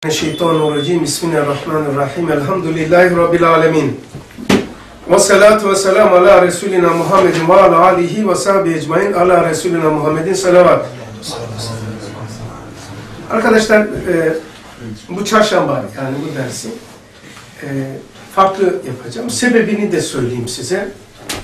Şeytanirracim. Bismillahirrahmanirrahim. Elhamdülillahi Rabbil alemin. Ve salatu ve selamu ala Resulina Muhammedin ve ala alihi ve sahbihi ecmain ala Resulina Muhammedin salavat. Arkadaşlar bu çarşamba yani bu dersi farklı yapacağım. Sebebini de söyleyeyim size.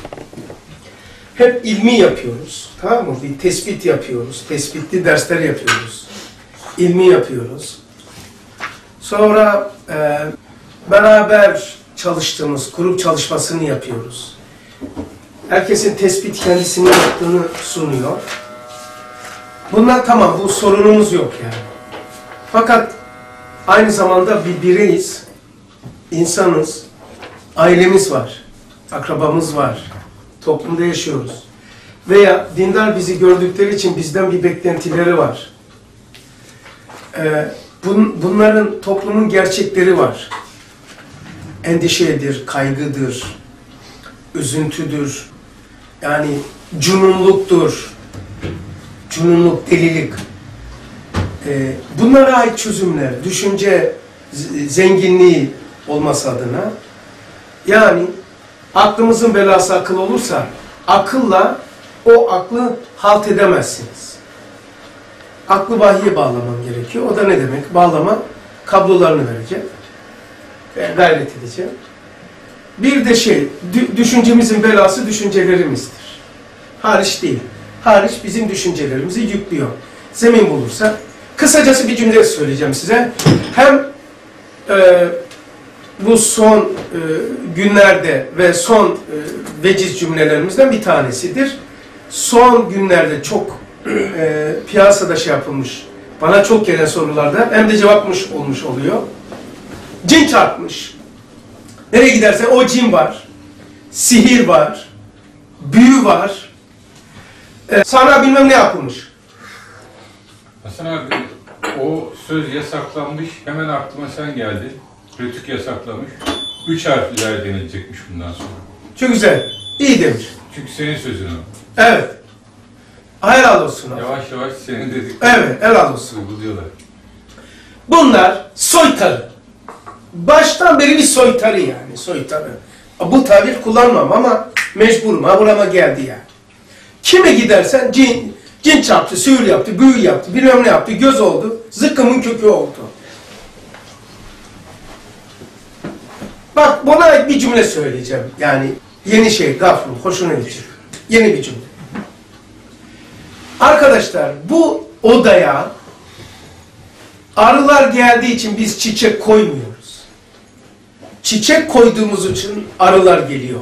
Hep ilmi yapıyoruz. Tamam mı? Bir tespit yapıyoruz. Tespitli dersler yapıyoruz. İlmi yapıyoruz. Sonra beraber çalıştığımız grup çalışmasını yapıyoruz. Herkesin tespit kendisinin yaptığını sunuyor. Bunlar tamam, bu sorunumuz yok yani. Fakat aynı zamanda bir bireyiz, insanız, ailemiz var, akrabamız var, toplumda yaşıyoruz. Veya dindar bizi gördükleri için bizden bir beklentileri var. Bunların toplumun gerçekleri var. Endişedir, kaygıdır, üzüntüdür, yani cununluktur, cununluk, delilik. Bunlara ait çözümler, düşünce zenginliği olması adına, yani aklımızın belası akıl olursa, akılla o aklı halt edemezsiniz. Aklı vahye bağlamam gerekiyor. O da ne demek? Bağlama, kablolarını vereceğim. Gayret edeceğim. Bir de düşüncemizin belası düşüncelerimizdir. Hariç değil. Hariç bizim düşüncelerimizi yüklüyor. Zemin bulursa. Kısacası bir cümle söyleyeceğim size. Hem bu son günlerde ve son veciz cümlelerimizden bir tanesidir. Son günlerde çok piyasada yapılmış, bana çok gelen sorularda hem de cevapmış olmuş oluyor. Cin çarpmış. Nereye gidersen o cin var. Sihir var. Büyü var. Sana bilmem ne yapılmış. Hasan abi, o söz yasaklanmış. Hemen aklıma sen geldin. Rütük yasaklamış. 3 harfliler denilecekmiş bundan sonra. Çok güzel. İyi demiş. Çünkü senin sözün o. Evet. Helal olsun. Yavaş yavaş senin dedik. Evet, helal olsun. Uyguluyorlar. Bunlar soytarı. Baştan beri bir soytarı yani, soytarı. Bu tabir kullanmam ama mecburum, ha burama geldi yani. Kime gidersen cin çarptı, sihir yaptı, büyü yaptı, bilmem ne yaptı, göz oldu, zıkkımın kökü oldu. Bak buna bir cümle söyleyeceğim. Yani yeni gafur, hoşuna gidecek. Yeni bir cümle. Arkadaşlar bu odaya arılar geldiği için biz çiçek koymuyoruz. Çiçek koyduğumuz için arılar geliyor.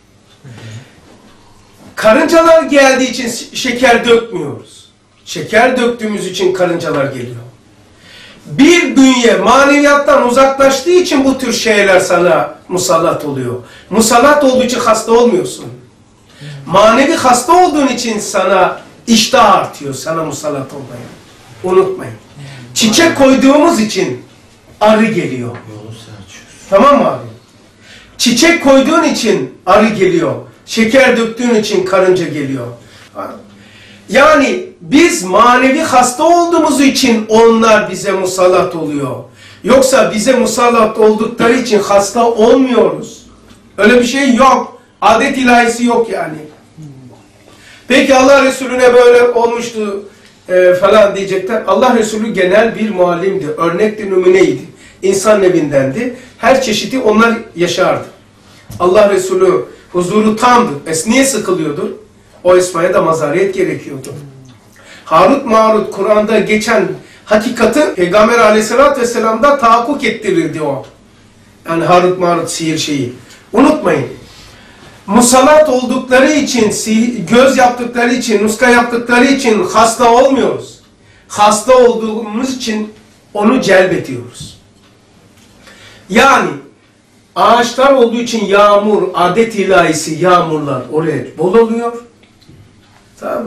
Karıncalar geldiği için şeker dökmüyoruz. Şeker döktüğümüz için karıncalar geliyor. Bir bünye maneviyattan uzaklaştığı için bu tür şeyler sana musallat oluyor. Musallat olduğu için hasta olmuyorsun. Manevi hasta olduğun için sana iştah artıyor, sana musallat olmaya. Unutmayın. Çiçek koyduğumuz için arı geliyor. Tamam mı abi? Çiçek koyduğun için arı geliyor. Şeker döktüğün için karınca geliyor. Yani biz manevi hasta olduğumuz için onlar bize musallat oluyor. Yoksa bize musallat oldukları için hasta olmuyoruz. Öyle bir şey yok. Adet ilahisi yok yani. Peki Allah Resulüne böyle olmuştu falan diyecekler. Allah Resulü genel bir muallimdi. Örnekti, numuneydi. İnsan evindendi. Her çeşidi onlar yaşardı. Allah Resulü huzuru tamdı. Niye sıkılıyordu? O esmaya da mazariyet gerekiyordu. Harut Marut Kur'an'da geçen hakikati Peygamber Aleyhisselatü Vesselam'da tahakkuk ettirirdi o. Yani Harut Marut sihir şeyi. Unutmayın. Musallat oldukları için, göz yaptıkları için, nuska yaptıkları için hasta olmuyoruz. Hasta olduğumuz için onu celbediyoruz. Yani ağaçlar olduğu için yağmur, adet ilahisi yağmurlar oraya bol oluyor. Tamam mı?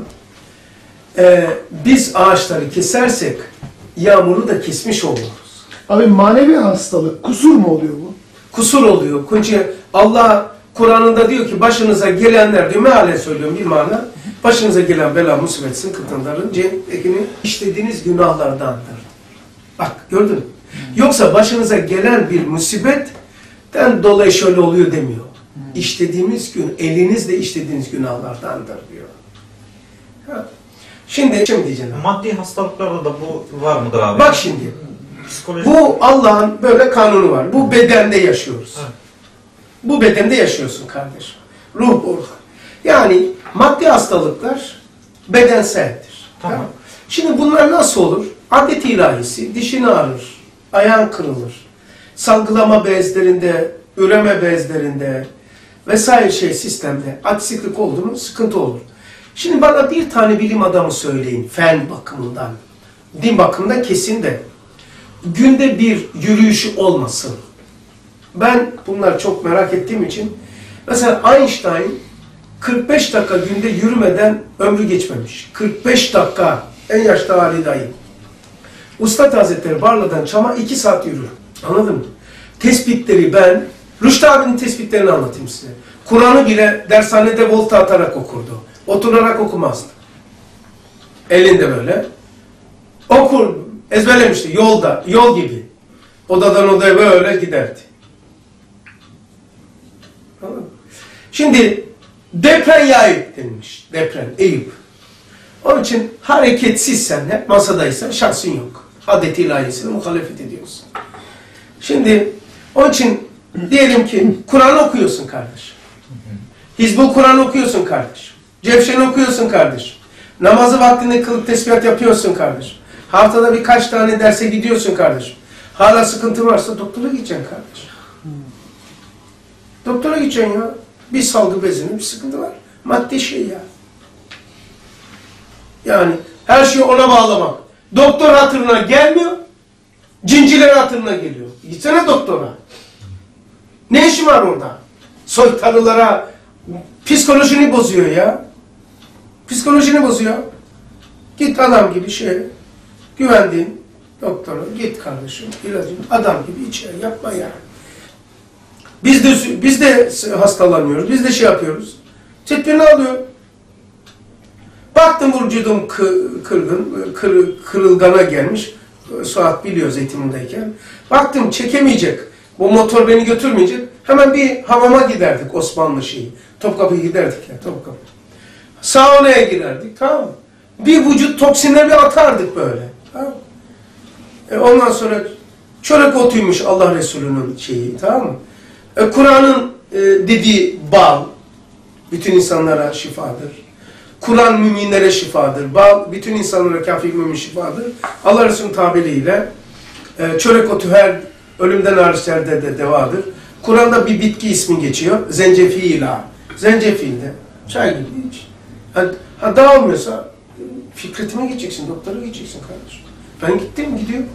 Biz ağaçları kesersek yağmuru da kesmiş oluruz. Abi manevi hastalık, kusur mu oluyor bu? Kusur oluyor. Çünkü Allah Kur'an'ında diyor ki başınıza gelenler diyor, mealen söylüyorum bir mana. Başınıza gelen bela, musibet, sıkıntıların cennettekini işlediğiniz günahlardandır. Bak gördün mü? Yoksa başınıza gelen bir musibetten dolayı şöyle oluyor demiyor. İşlediğimiz gün, elinizle işlediğiniz günahlardandır diyor. Ha. Şimdi diyeceğim. Maddi hastalıklarda da bu var mıdır abi? Bak şimdi. Psikolojik... Bu Allah'ın böyle kanunu var. Bu bedende yaşıyoruz. Evet. Bu bedende yaşıyorsun kardeşim. Ruh orada. Yani maddi hastalıklar bedenseldir. Tamam. Şimdi bunlar nasıl olur? Adet ilahisi, dişin ağrır, ayağın kırılır. Salgılama bezlerinde, üreme bezlerinde vesaire sistemde aksiklik oldu mu sıkıntı olur. Şimdi bana bir tane bilim adamı söyleyin fen bakımından, din bakımından kesin de günde bir yürüyüşü olmasın. Ben bunları çok merak ettiğim için mesela Einstein 45 dakika günde yürümeden ömrü geçmemiş. 45 dakika en yaşlı hali dahi. Üstad Hazretleri Barla'dan Çam'a 2 saat yürür. Anladın mı? Tespitleri ben, Rüştü abinin tespitlerini anlatayım size. Kur'an'ı bile dershanede volta atarak okurdu. Oturarak okumazdı. Elinde böyle. Okur, ezberlemişti yolda, yol gibi. Odadan odaya böyle giderdi. Anladın mı? Şimdi deprem Eyüp denilmiş. Deprem Eyüp. Onun için hareketsizsen, hep masadaysan şansın yok. Adet ilahisine muhalefet ediyorsun. Şimdi onun için diyelim ki Kur'an okuyorsun kardeşim. Hizbul Kur'an okuyorsun kardeşim. Cevşen okuyorsun kardeşim. Namazı vaktinde kılıp tesbihat yapıyorsun kardeşim. Haftada birkaç tane derse gidiyorsun kardeşim. Hala sıkıntı varsa doktora gideceksin kardeşim. Doktora gideceksin ya. Bir salgı bezinin bir sıkıntı var. Maddi şey ya. Yani her şeyi ona bağlamak. Doktor hatırına gelmiyor. Cinciler hatırına geliyor. Gitsene doktora. Ne işi var orada? Soytarılara psikolojini bozuyor ya. Psikolojini bozuyor. Git adam gibi güvendiğin doktora git kardeşim. İlacını adam gibi içer. Yapma ya. Biz de hastalanıyoruz. Biz de yapıyoruz. Tedbirini alıyor. Baktım vücudum kırılgana gelmiş. Suat biliyor zeytinindeyken. Baktım çekemeyecek. Bu motor beni götürmeyecek. Hemen bir hamama giderdik Osmanlı Topkapı'ya giderdik ya Topkapı. Saunaya girerdik tamam mı? Bir vücut toksinleri atardık böyle. Tamam mı? Ondan sonra çörek otuymuş Allah Resulü'nün tamam mı? Kur'an'ın dediği bal bütün insanlara şifadır. Kur'an müminlere şifadır. Bal bütün insanlara kafir mümin şifadır. Allah Resulü'nün tabiriyle çörek otu her ölümden hariçlerde de devadır. Kur'an'da bir bitki ismi geçiyor. Zencefila. Zencefilde çay gibi iç. Daha olmuyorsa Fikret'ime gideceksin, doktora gideceksin kardeşim. Ben gittim, gidiyorum.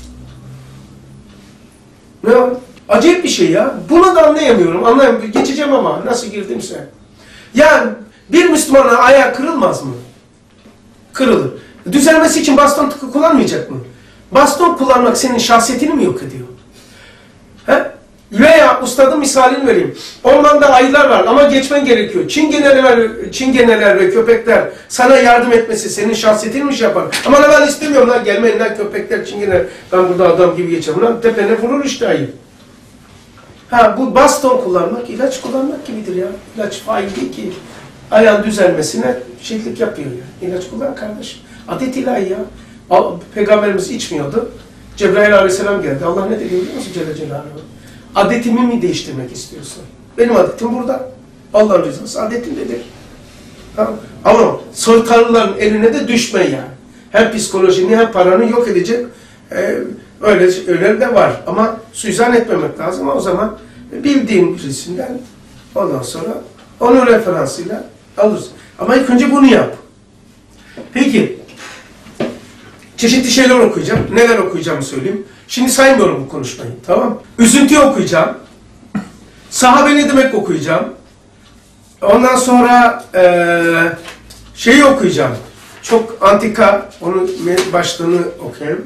Ne var? Acayip bir şey ya. Bunu da anlayamıyorum. Anlayamıyorum. Geçeceğim ama nasıl girdimse. Yani bir Müslümanın ayağı kırılmaz mı? Kırılır. Düzelmesi için baston kullanmayacak mı? Baston kullanmak senin şahsiyetini mi yok ediyor? He? Veya ustadın misalini vereyim. Ormanda ayılar var ama geçmen gerekiyor. Çingeneler ve köpekler sana yardım etmesi senin şahsiyetini mi yapar? Ama ben istemiyorum lan gelmeyin lan köpekler, çingeneler. Ben burada adam gibi geçerim lan tepene vurur işte ayı. Bu baston kullanmak, ilaç kullanmak gibidir ya. İlaç fail değil ki. Ayağın düzelmesine şeylik yapıyor ya. İlaç kullan kardeşim. Adet ilahi ya. Peygamberimiz içmiyordu. Cebrail aleyhisselam geldi. Allah ne dedi biliyor musun Celle Celaluhu? Adetimi mi değiştirmek istiyorsun? Benim adetim burada. Allah'ın rızası adetimdedir. Tamam. Ama soytarıların eline de düşme yani. Hem psikolojini hem paranı yok edecek öyle de var. Ama suizan etmemek lazım. Ama o zaman bildiğin birisinden ondan sonra onun referansıyla alırsın. Ama ilk önce bunu yap. Peki çeşitli şeyler okuyacağım. Neler okuyacağımı söyleyeyim. Şimdi saymıyorum bu konuşmayı. Tamam. Üzüntü okuyacağım. Sahabe ne demek okuyacağım. Ondan sonra şeyi okuyacağım. Çok antika. Onun başlığını okuyayım.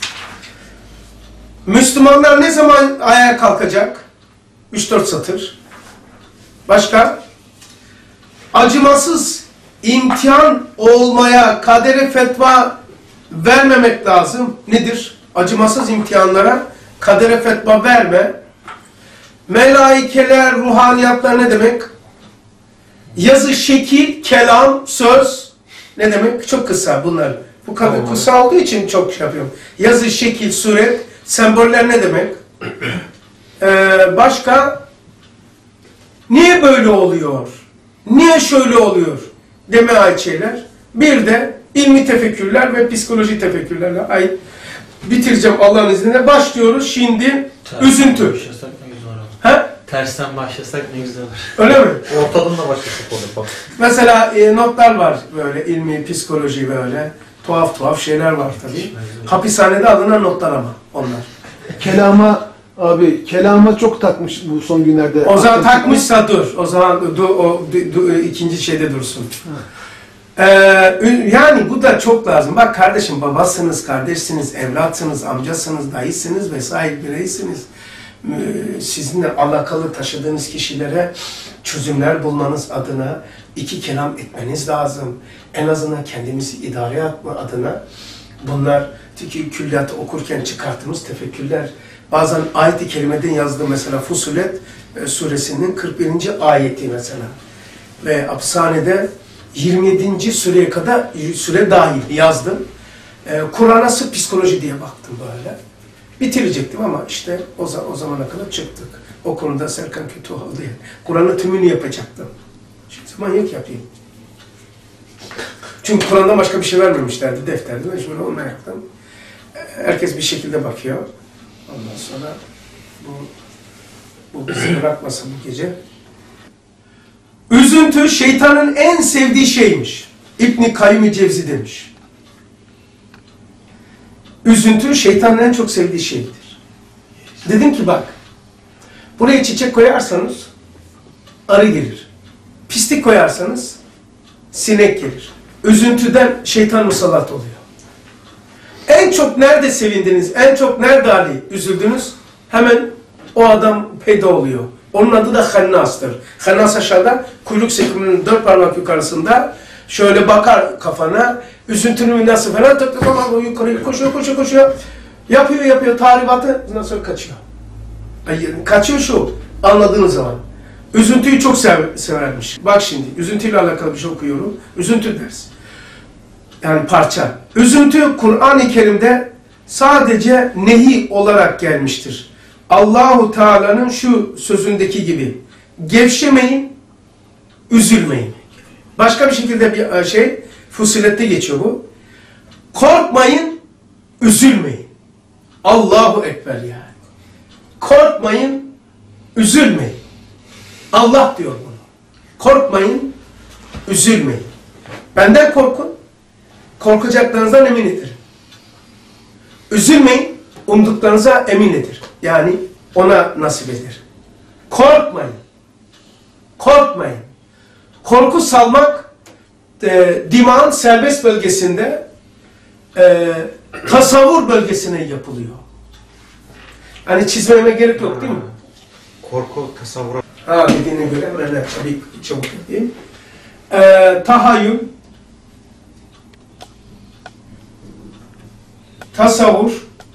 Müslümanlar ne zaman ayağa kalkacak? 3-4 satır. Başka? Acımasız imtihan olmaya kadere fetva vermemek lazım. Nedir? acımasız imtihanlara kadere fetva verme. Melaikeler, ruhaniyatlar ne demek? Yazı, şekil, kelam, söz ne demek? Çok kısa bunlar. Bu kadar kısa olduğu için çok şey yapıyorum. Yazı, şekil, suret, semboller ne demek? Başka? Niye böyle oluyor? Niye şöyle oluyor? Deme ait şeyler. Bir de ilmi tefekkürler ve psikoloji tefekkürlerle ait. Bitireceğim Allah'ın izniyle. Başlıyoruz şimdi. Üzüntü. Başlasak ne güzel olur. Ha? Tersten başlasak ne güzel olur. Öyle mi? Ortadan da başlasak olur bak. Mesela notlar var böyle ilmi, psikoloji böyle. Tuhaf tuhaf şeyler var tabii. Hapishanede alınan notlar ama onlar. Kelama çok takmış bu son günlerde. O zaman takmışsa dur. O zaman ikinci şeyde dursun. Yani bu da çok lazım. Bak kardeşim, babasınız, kardeşsiniz, evlatsınız, amcasınız, dayısınız vesaire bireysiniz. Sizinle alakalı taşıdığınız kişilere çözümler bulmanız adına iki kelam etmeniz lazım. En azından kendimizi idare etme adına bunlar külliyatı okurken çıkarttığımız tefekkürler. Bazen ayet-i kerimeden yazdım mesela Fussilet suresinin 41. ayeti mesela. Ve hapishanede 27. süreye kadar süre dahil yazdım. Kur'an'a sırf psikoloji diye baktım böyle. Bitirecektim ama işte o zamana kadar çıktık. O konuda Serkan Kötüoğlu değil. Kur'an'ın tümünü yapacaktım. Şimdi manyak yapayım. Çünkü Kur'an'dan başka bir şey vermemişlerdi defterde. Ben şöyle onunla yaptım. Herkes bir şekilde bakıyor. Ondan sonra bu bizi bırakmasa bu gece. Üzüntü şeytanın en sevdiği şeymiş. İbn-i Kayyum-i Cevzi demiş. Üzüntü şeytanın en çok sevdiği şeydir. Dedim ki bak, buraya çiçek koyarsanız arı gelir. Pislik koyarsanız sinek gelir. Üzüntüden şeytan musallat oluyor. En çok nerede sevindiniz, en çok nerede üzüldünüz? Hemen o adam peyda oluyor. Onun adı da Hannas'tır. Hannas aşağıda, kuyruk sökümünün 4 parmak yukarısında şöyle bakar kafana, üzüntünün nasıl falan, yukarı koşuyor. Yapıyor tahribatı, ondan sonra kaçıyor. Kaçıyor şu, anladığınız zaman. Üzüntüyü çok severmiş. Bak şimdi, üzüntüyle alakalı bir şey okuyorum. Üzüntü ders. Yani parça. Üzüntü Kur'an-ı Kerim'de sadece nehi olarak gelmiştir. Allahu Teala'nın şu sözündeki gibi. Gevşemeyin, üzülmeyin. Başka bir şekilde bir şey, Fussilet'te geçiyor bu. Korkmayın, üzülmeyin. Allahu Ekber yani. Korkmayın, üzülmeyin. Allah diyor bunu. Korkmayın, üzülmeyin. Benden korkun, korkacaklarınızdan emin ederim. Üzülmeyin, umduklarınıza emin eder. Yani ona nasip eder. Korkmayın. Korkmayın. Korku salmak dimağın serbest bölgesinde tasavvur bölgesine yapılıyor. Hani çizmeme gerek yok değil mi? Korku tasavvura. Dediğine göre ben tabii çabuk edeyim. Tahayyül, tasavvur,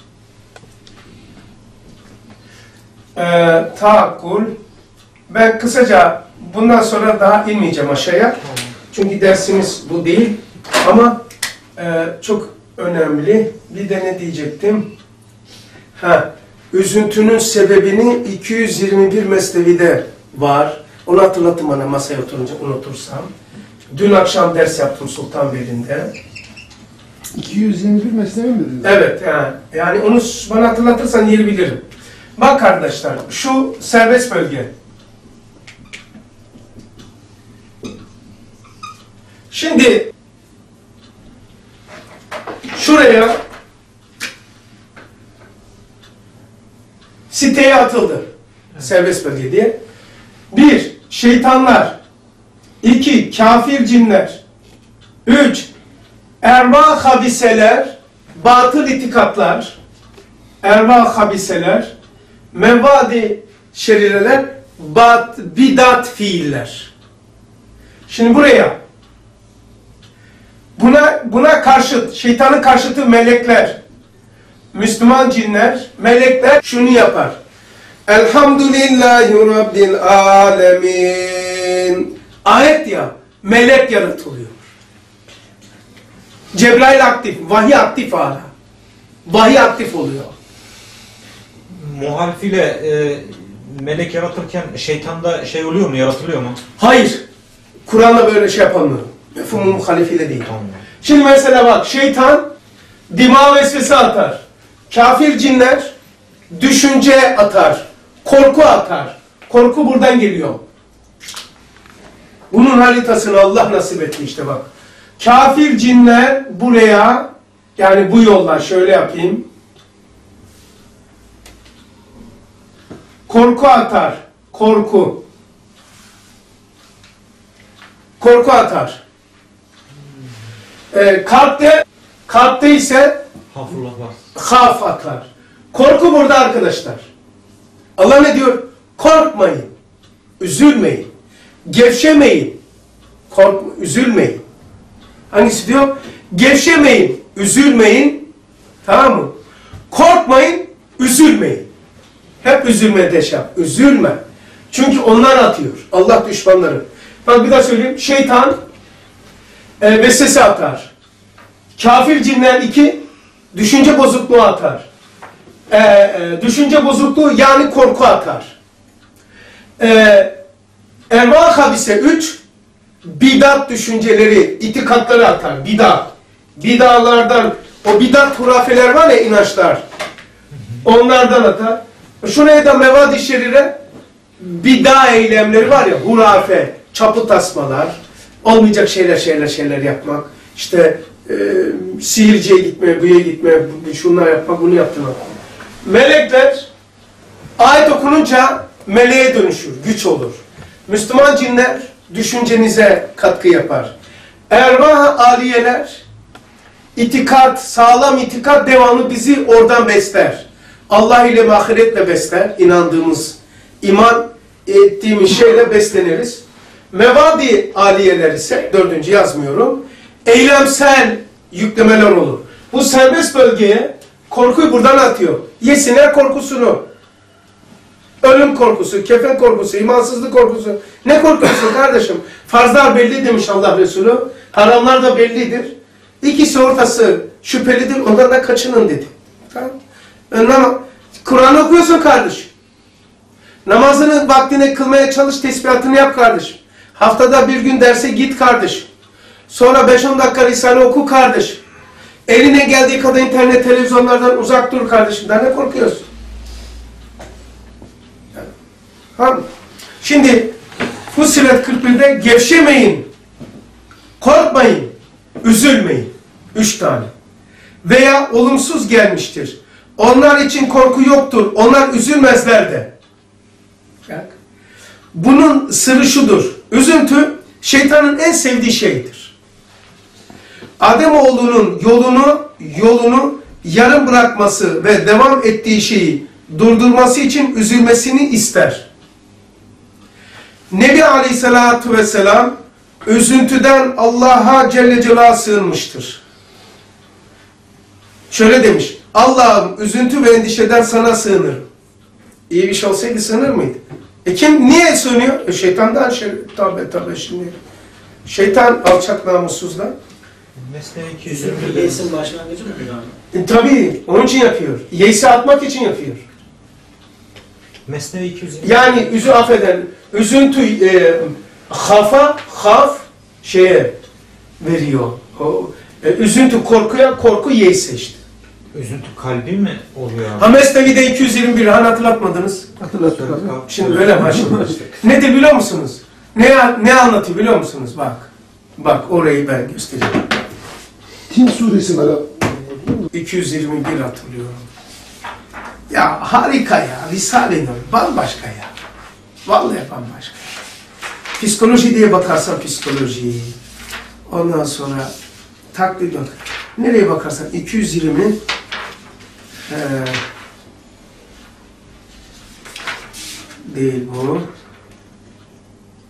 taakkul. Ben kısaca bundan sonra daha inmeyeceğim aşağıya. Çünkü dersimiz bu değil. Ama çok önemli. Bir de ne diyecektim? Üzüntünün sebebini 221 Mesnevi'de var. Onu hatırlatın bana masaya oturunca unutursam. Dün akşam ders yaptım Sultanbeyli'nde. 221 mesnevi mi dediniz? Evet, yani onu bana hatırlatırsan yeri bilirim. Bak kardeşler, şu serbest bölge. Şimdi şuraya siteye atıldı. Serbest bölge diye. 1. Şeytanlar. 2. Kafir cinler. 3. Erva habiseler, batıl itikatlar, erva habiseler, mevadi şerireler, bidat fiiller. Şimdi buraya, buna karşıt, şeytanın karşıtı melekler, Müslüman cinler, melekler şunu yapar. Elhamdülillahi Rabbil alemin. Ayet ya, melek yaratılıyor. Cebrail aktif, vahiy aktif hala. Vahiy aktif oluyor. Muhalifiyle melek yaratırken şeytanda şey oluyor mu? Yaratılıyor mu? Hayır. Kur'an'da böyle şey yapamıyor. Mefhumu muhalifiyle değil. Tamam. Şimdi mesela bak, şeytan dima vesvese atar. Kafir cinler düşünce atar. Korku atar. Korku buradan geliyor. Bunun haritasını Allah nasip etti işte bak. Kafir cinler buraya, yani bu yollar şöyle yapayım. Korku atar. Korku. Korku atar. Kalpte ise Hafrullah var. haf atar. Korku burada arkadaşlar. Allah ne diyor? Korkmayın. Üzülmeyin. Gevşemeyin. Üzülmeyin. Hangisi diyor? Gevşemeyin. Üzülmeyin. Tamam mı? Korkmayın. Üzülmeyin. Hep üzülme deşap. Üzülme. Çünkü onlar atıyor. Allah düşmanları. Bak bir daha söyleyeyim. Şeytan vesvese atar. Kafir cinler 2 düşünce bozukluğu atar. Düşünce bozukluğu yani korku atar. Erva habise 3 bidat düşünceleri, itikatları atar. Bidat. Bidalardan, o bidat hurafeler var ya, inançlar. Onlardan atar. Şuraya da mevad-i şerire bida eylemleri var ya, hurafe, çapı tasmalar, olmayacak şeyler yapmak, işte sihirciye gitme, buya gitme, şunlar yapmak, bunu yaptırmak. Melekler ayet okununca meleğe dönüşür, güç olur. Müslüman cinler düşüncenize katkı yapar. Ervah aliyeler, itikat, sağlam itikat devamlı bizi oradan besler. Allah ile ahiretle besler, inandığımız, iman ettiğimiz şeyle besleniriz. Mevadi aliyeler ise, 4. yazmıyorum, eylemsel yüklemeler olur. Bu serbest bölgeye korkuyu buradan atıyor. Yesinler korkusunu. Ölüm korkusu, kefen korkusu, imansızlık korkusu. Ne korkuyorsun kardeşim? Farzlar belli demiş Allah Resulü. Haramlar da bellidir. İkisi ortası şüphelidir, ondan da kaçının dedi. Tamam. Kur'an okuyorsun kardeşim. Namazını vaktine kılmaya çalış, tesbihatını yap kardeşim. Haftada bir gün derse git kardeşim. Sonra 5-10 dakika Risale oku kardeşim. Eline geldiği kadar internet, televizyonlardan uzak dur kardeşim. Daha ne korkuyorsun? Tamam. Şimdi Fussilet 41'de gevşemeyin, korkmayın, üzülmeyin. 3 tane. Veya olumsuz gelmiştir. Onlar için korku yoktur. Onlar üzülmezler de. Bak. Bunun sırrı şudur. Üzüntü şeytanın en sevdiği şeydir. Ademoğlunun yolunu yarım bırakması ve devam ettiği şeyi durdurması için üzülmesini ister. Nebi Aleyhisselatü Vesselam üzüntüden Allah'a Celle Celaluhu'ya sığınmıştır. Şöyle demiş: Allah'ım üzüntü ve endişeden sana sığınırım. İyi bir şey olsaydı sığınır mıydı? Kim niye sığınıyor? Şeytandan tabi şimdi. Şeytan alçak namussuzlar. Mesnevi Üzüntü Yeis'in başlangıcı mı abi? Tabii onun için yapıyor. Yeis'i atmak için yapıyor. Mesnevi 220. Yani affeden üzüntü haf şeye veriyor. Üzüntü korkuya, korku yeis'e işte. Üzüntü kalbi mi oluyor? Ha Mesnevi'de 221 hatırlatmadınız. Hatırlattık abi. Şimdi böyle başlıyor. Nedir biliyor musunuz? Ne anlatıyor biliyor musunuz? Bak orayı ben göstereyim. Tin suresi var abi. 221 hatırlıyorum. Ya harika ya. Risale-i Nur bambaşka ya. Vallahi bambaşka. Psikoloji diye bakarsan psikoloji. Ondan sonra taklit bak. Nereye bakarsan 220 değil bu.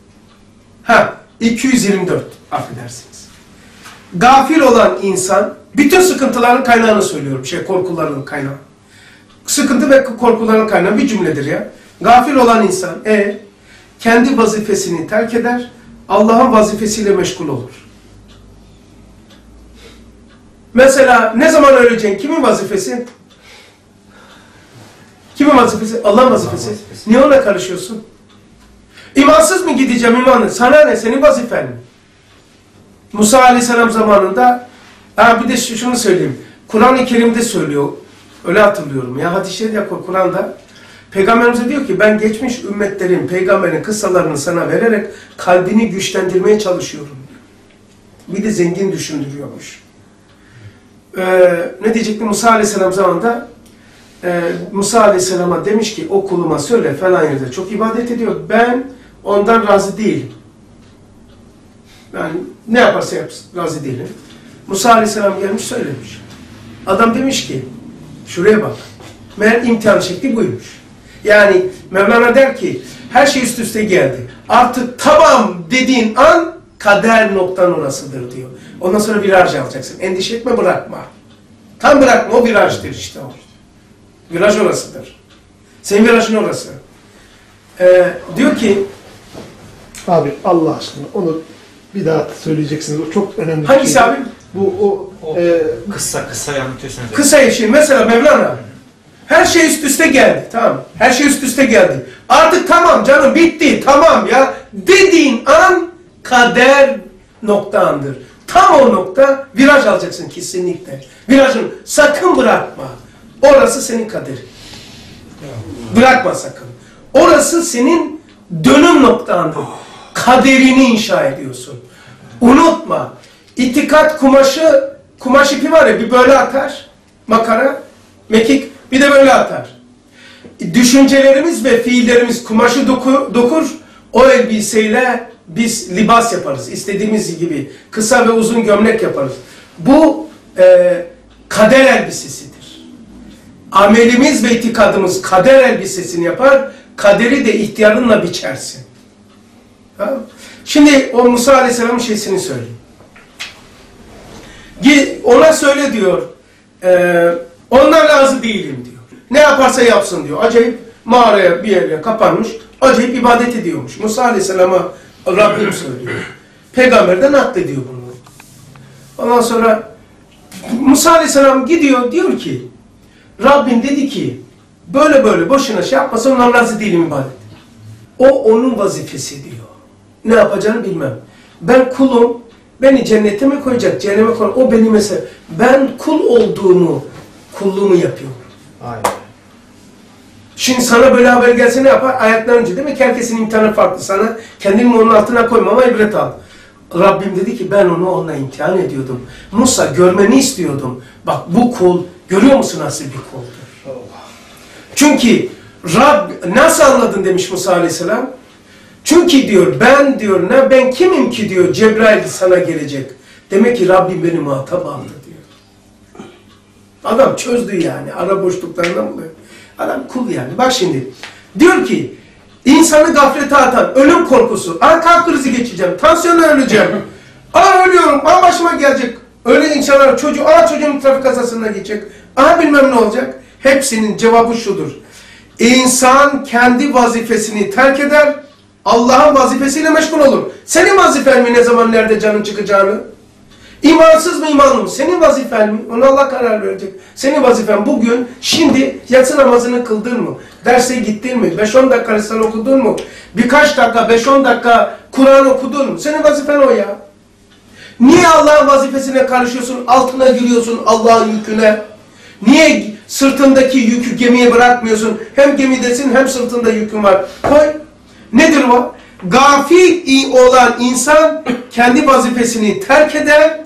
224 affedersiniz. Gafil olan insan Bütün sıkıntıların kaynağını söylüyorum. Korkuların kaynağı. Sıkıntı ve korkuların kaynağı bir cümledir ya. Gafil olan insan kendi vazifesini terk eder, Allah'ın vazifesiyle meşgul olur. Mesela ne zaman öleceksin? Kimin vazifesi? Kimin vazifesi? Allah'ın vazifesi. Niye ona karışıyorsun? İmansız mı gideceğim imanı? Sana ne? Senin vazifen mi? Musa Aleyhisselam zamanında bir de şunu söyleyeyim. Kur'an-ı Kerim'de söylüyor. Öyle hatırlıyorum. Ya hadis-i şerif Kur'an'da Peygamberimize diyor ki ben geçmiş ümmetlerin, peygamberin kıssalarını sana vererek kalbini güçlendirmeye çalışıyorum. Bir de zengin düşündürüyormuş. Ne diyecekti Musa Aleyhisselam zamanında? Musa Aleyhisselam'a demiş ki o kuluma söyle falan yerde çok ibadet ediyor. Ben ondan razı değilim. Yani ne yaparsa yapsın razı değilim. Musa Aleyhisselam gelmiş söylemiş. Adam demiş ki şuraya bak. Meğer imtihan şekli buymuş. Yani Mevlana der ki her şey üst üste geldi. Artık tamam dediğin an kader noktan orasıdır diyor. Ondan sonra viraj alacaksın. Endişe etme bırakma. Tam bırakma o virajdır işte o. Viraj orasıdır. Senin virajın orası. Diyor ki Abi Allah aşkına onu bir daha söyleyeceksiniz. O çok önemli bir hangisi şey. abi? Bu Kısa anlatıyorsunuz. Kısa şey mesela Mevlana. Her şey üst üste geldi. Tamam. Her şey üst üste geldi. Artık tamam canım bitti. Tamam ya. Dediğin an kader noktandır. Tam o nokta viraj alacaksın kesinlikle. Virajın sakın bırakma. Orası senin kaderin. Bırakma sakın. Orası senin dönüm noktandır. Kaderini inşa ediyorsun. Unutma. İtikat kumaş ipi var ya bir böyle atar. Makara, mekik bir de böyle atar. Düşüncelerimiz ve fiillerimiz kumaşı dokur. O elbiseyle biz libas yaparız. İstediğimiz gibi kısa ve uzun gömlek yaparız. Bu kader elbisesidir. Amelimiz ve itikadımız kader elbisesini yapar. Kaderi de ihtiyarınla biçersin. Tamam. Şimdi o Musa Aleyhisselam'ın şeysini söyleyeyim. Ona söyle diyor. Ondan razı değilim diyor. Ne yaparsa yapsın diyor. Acayip mağaraya bir yerle kapanmış. Acayip ibadet ediyormuş. Musa Aleyhisselam'a Rabbim söylüyor. Peygamberden naklediyor bunu. Ondan sonra Musa Aleyhisselam gidiyor diyor ki Rabbim dedi ki böyle böyle boşuna şey yapmasa ondan razı değilim ibadet. O onun vazifesi diyor. Ne yapacağını bilmem. Ben kulum. Beni cennete mi koyacak, cehenneme koyacak? O benim mesela. Ben kul kulluğumu yapıyorum. Aynen. Şimdi sana böyle haber gelse ne yapar? Ayaklar önce demek ki herkesin imtihanı farklı. Sana kendini onun altına koymama ibret al. Rabbim dedi ki ben onu onunla imtihan ediyordum. Musa görmeni istiyordum. Bak bu kul, görüyor musun nasıl bir kuldur? Çünkü Rab nasıl anladın demiş Musa Aleyhisselam. Çünkü diyor ben kimim ki diyor Cebrail sana gelecek. Demek ki Rabbim beni muhatap aldı diyor. Adam çözdü yani. Ara boşluklarından mı? Adam kul yani. Bak şimdi. Diyor ki insanı gaflete atan ölüm korkusu. Kalp krizi geçeceğim. Tansiyonla öleceğim. Ölüyorum. Başıma gelecek. Öyle insanlar çocuğum trafik kazasına geçecek. Bilmem ne olacak. Hepsinin cevabı şudur. İnsan kendi vazifesini terk eder. Allah'ın vazifesiyle meşgul olur. Senin vazifen mi ne zaman nerede canın çıkacağını? İmansız mı imanlı mı? Senin vazifen mi? Ona Allah karar verecek. Senin vazifen bugün, şimdi yatsı namazını kıldın mı? Derse gittin mi? 5-10 dakika Risale okudun mu? Birkaç dakika, 5-10 dakika Kur'an okudun mu? Senin vazifen o ya. Niye Allah'ın vazifesine karışıyorsun? Altına giriyorsun Allah'ın yüküne. Niye sırtındaki yükü gemiye bırakmıyorsun? Hem gemidesin hem sırtında yükün var. Koy. Nedir o? Gafil olan insan kendi vazifesini terk eder,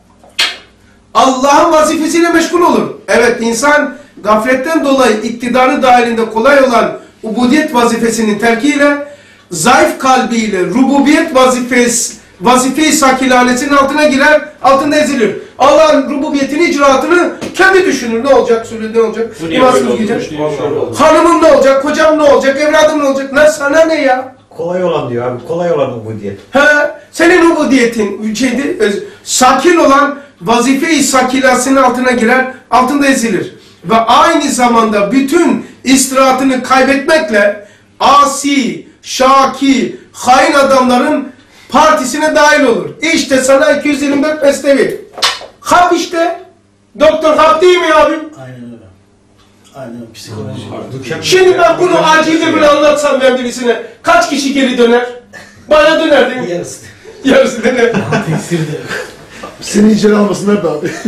Allah'ın vazifesiyle meşgul olur. Evet, insan gafletten dolayı iktidarı dahilinde kolay olan ubudiyet vazifesinin terkiyle, zayıf kalbiyle rububiyet vazife-i sakilanesinin altına girer, altında ezilir. Allah'ın rububiyetini, icraatını kendi düşünür. Ne olacak? Söyle ne olacak? Hanımım ne olacak? Kocam ne olacak? Evladım ne olacak? Sana ne ya? Kolay olan diyor abi. Kolay olan ubudiyet. Senin ubudiyetin sakin olan vazife-i sakilasının altına girer, altında ezilir. Ve aynı zamanda bütün istirahatını kaybetmekle asi, şaki, hain adamların partisine dahil olur. İşte sana 224 mesnevi. Hap işte. Doktor hap değil mi abim? Aynen öyle. Aynen psikoloji. Şimdi ben bunu acilde bile anlatsam ben birisine kaç kişi geri döner? Bana döner değil mi? Yarısı. Yarısı döner. Teksirde. Seni içeri almasınlar da abi.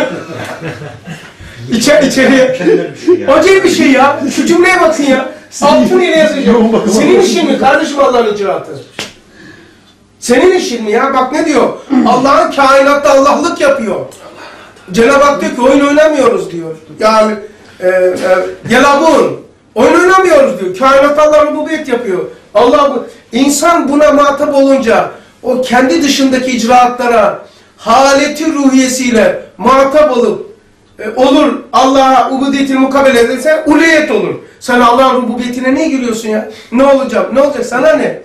İçeriye. Kendileri bir şey ya. Acayip bir şey ya. Şu cümleye bakın ya. Altı nereye Yoğun yazacağım? bakıma Senin bak. işin mi kardeşim Allah'ın icraatı? Senin işin mi ya? Bak ne diyor? Allah'ın kainatta Allah'lık yapıyor. Cenab-ı Hak diyor ki oyun oynamıyoruz diyor. Yani yelabun. Oyun oynamıyoruz diyor. Kainatta Allah rububiyet yapıyor. İnsan buna muhatap olunca o kendi dışındaki icraatlara haleti ruhiyesiyle muhatap olup olur Allah'a ubudiyetini mukabele ederse uluyet olur. Sen Allah'ın rububiyetine niye giriyorsun ya? Ne olacak? Ne olacak? Sana ne?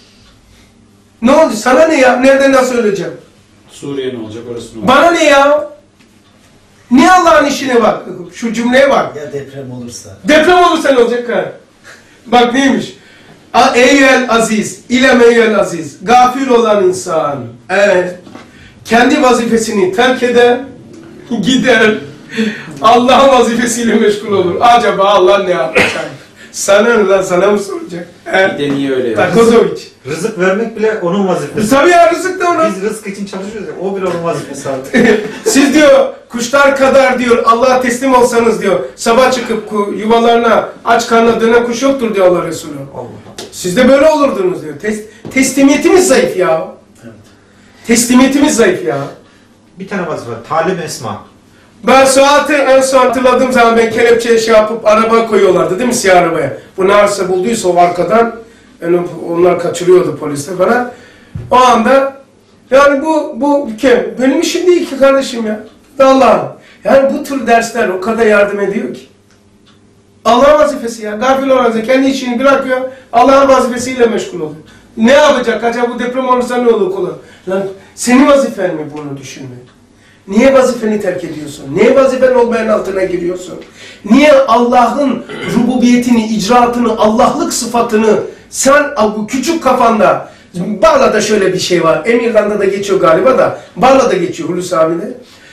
Ne oldu? Sana ne ya? Nereden nasıl öleceğim? Suriye ne olacak orası ne olacak? Bana ne ya? Niye Allah'ın işine bak? Şu cümleye bak. Ya deprem olursa. Deprem olursa ne olacak ha? Bak neymiş? Eyyel aziz, ilem eyyel aziz. Gafil olan insan. Evet. Kendi vazifesini terk eder, gider. Allah'ın vazifesiyle meşgul olur. Acaba Allah ne yapacak? Sana mı soracak? Bir de niye öyle yapıyorsun? Takozovic. Rızık vermek bile onun vazifesi. Tabii ya rızık da onun. Biz rızık için çalışıyoruz ya, o bile onun vazifesi artık. Siz diyor kuşlar kadar diyor Allah'a teslim olsanız diyor sabah çıkıp yuvalarına aç karnına dönen kuş yoktur diyor Allah Resulü. Allah. Siz de böyle olurdunuz diyor. Teslimiyetimiz zayıf ya. Evet. Teslimiyetimiz zayıf ya. Bir tane vazife var. Talim esma. Ben saati en son hatırladığım zaman ben kelepçeye şey yapıp araba koyuyorlardı değil mi siyah arabaya. Bu ne arsa bulduysa o arkadan yani onlar kaçırıyordu polisler falan. O anda yani bu benim işim değil ki kardeşim ya. Allah'ım. Yani bu tür dersler o kadar yardım ediyor ki. Allah'ın vazifesi ya. Gafil olan kendi işini bırakıyor. Allah'ın vazifesiyle meşgul oluyor. Ne yapacak? Acaba bu deprem olursa ne olur kula? Lan senin vazifen mi bunu düşünmek? Niye vazifeni terk ediyorsun? Niye vazifen olmayan altına giriyorsun? Niye Allah'ın rububiyetini, icraatını, Allah'lık sıfatını sen bu küçük kafanda, Barla'da şöyle bir şey var. Emirgan'da da geçiyor galiba da, Barla'da geçiyor Hulusi abide.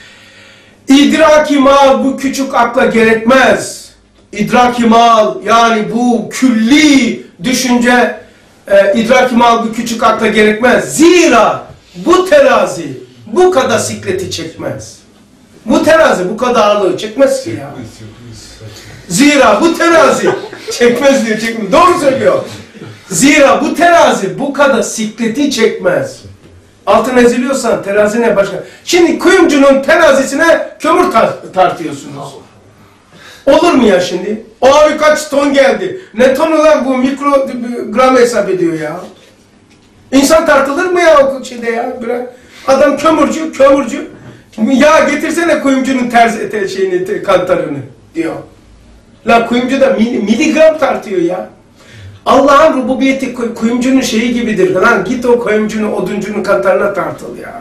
İdraki mal bu küçük akla gerekmez. İdraki mal yani bu külli düşünce, idraki mal bu küçük akla gerekmez. Zira bu terazi bu kadar sikleti çekmez. Bu terazi bu kadar ağırlığı çekmez ki ya. Zira bu terazi çekmez diyor, çekmez. Doğru söylüyor. Zira bu terazi bu kadar sikleti çekmez. Altına eziliyorsan terazine başka. Şimdi kuyumcunun terazisine kömür tartıyorsunuz. Olur mu ya şimdi? O abi kaç ton geldi? Ne tonu lan bu mikrogram hesap ediyor ya. İnsan tartılır mı ya o şeyde ya? Adam kömürcü. Ya getirsene kuyumcunun kantarını diyor. La kuyumcu da miligram tartıyor ya. Allah'ın rububiyeti kuyumcunun şeyi gibidir. Lan git o kuyumcunun, oduncunun kantarına tartıl ya.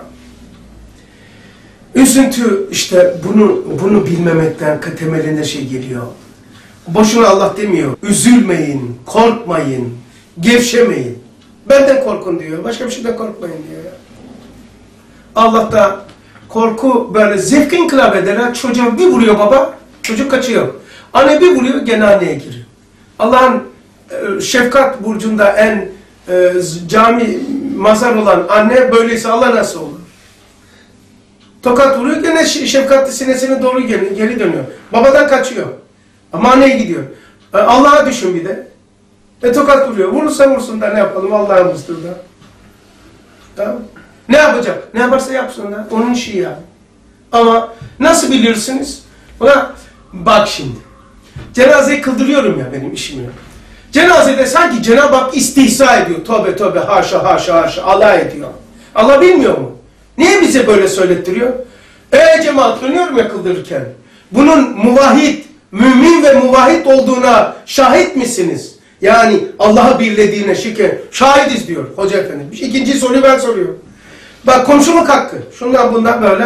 Üzüntü işte bunu bilmemekten temeline şey geliyor. Boşuna Allah demiyor. Üzülmeyin, korkmayın, gevşemeyin. Benden korkun diyor. Başka bir şeyden korkmayın diyor ya. Allah da korku böyle zevk inkılap eder. Çocuğa bir vuruyor baba, çocuk kaçıyor. Anne bir vuruyor, gene anneye giriyor. Allah'ın şefkat burcunda en cami mazhar olan anne böyleyse Allah nasıl olur? Tokat vuruyor, gene şefkatli sinesine doğru geri dönüyor. Babadan kaçıyor. Ama anneye gidiyor. Allah'a düşün bir de. Tokat vuruyor. Vurursa vursun da ne yapalım Allah'ımızdır da. Tamam. Ne yapacak? Ne yaparsa yapsın da. Onun işi yani. Ama nasıl bilirsiniz? Bak şimdi. Cenazeyi kıldırıyorum ya benim işim ya. Cenazede sanki Cenab-ı Hak istihza ediyor. Tövbe tövbe haşa haşa haşa. Allah ediyor. Allah bilmiyor mu? Niye bize böyle söylettiriyor? Cemaat dönüyorum ya kıldırırken. Bunun muvahhid, mümin ve muvahhid olduğuna şahit misiniz? Yani Allah'ı birlediğine şahidiz diyor Hoca Efendi. İkinci soruyu ben soruyorum. Bak komşuluk hakkı. Şundan bundan böyle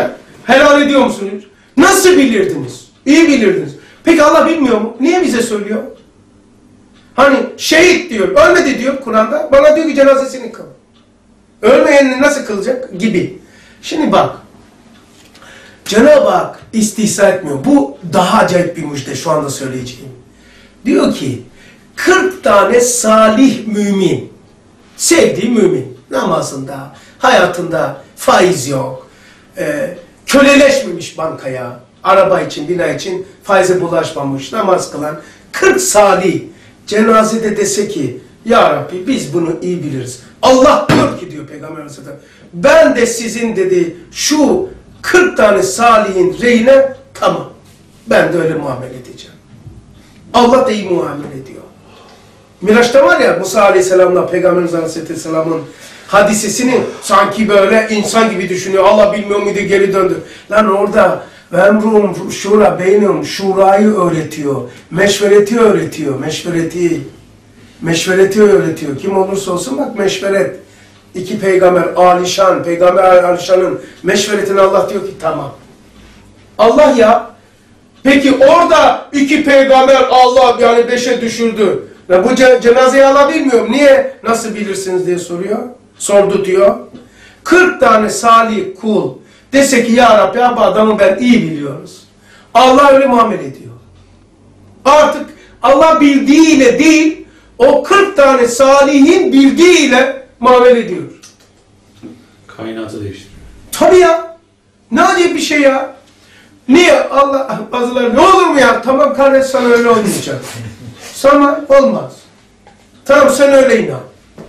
Helal ediyor musunuz? Nasıl bilirdiniz? İyi bilirdiniz. Peki Allah bilmiyor mu? Niye bize söylüyor? Hani şehit diyor, ölmedi diyor Kur'an'da. Bana diyor ki cenazesini kıl. Ölmeyenini nasıl kılacak? Gibi. Şimdi bak. Cenab-ı Hak istihza etmiyor. Bu daha acayip bir müjde şu anda söyleyeceğim. Diyor ki 40 tane salih mümin, sevdiği mümin, namazında, hayatında faiz yok, köleleşmemiş bankaya, araba için, bina için faize bulaşmamış, namaz kılan 40 salih cenazede dese ki ya Rabbi biz bunu iyi biliriz. Allah diyor ki diyor Peygamber Aleyhisselam, ben de sizin dedi şu 40 tane salihin reyine tamam. Ben de öyle muamele edeceğim. Allah da iyi muamele ediyor. Miraç'ta var ya Musa Aleyhisselam'la Peygamberimiz Aleyhisselam'ın hadisesini sanki böyle insan gibi düşünüyor. Allah bilmiyor muydu geri döndü. Lan orada Vemrum şura beynum şurayı öğretiyor. Meşvereti öğretiyor. Meşvereti öğretiyor. Kim olursa olsun bak meşveret. İki peygamber alişan, Peygamber alişanın meşveretini Allah diyor ki tamam. Allah ya. Peki orada iki peygamber Allah yani 5'e düşürdü. Ya bu cenazeyi Allah bilmiyorum. Niye? Nasıl bilirsiniz diye soruyor. Sordu diyor. 40 tane salih kul dese ki ya Rabbi ya bu adamı ben iyi biliyoruz. Allah öyle muamele ediyor. Artık Allah bildiğiyle değil, o 40 tane salihin bildiğiyle muamele ediyor. Kainatı değiştiriyor. Tabii ya. Ne acayip bir şey ya. Niye? Allah bazıları ne olur mu ya? Tamam kardeş sana öyle olmayacak. Sana olmaz. Tamam sen öyle inan.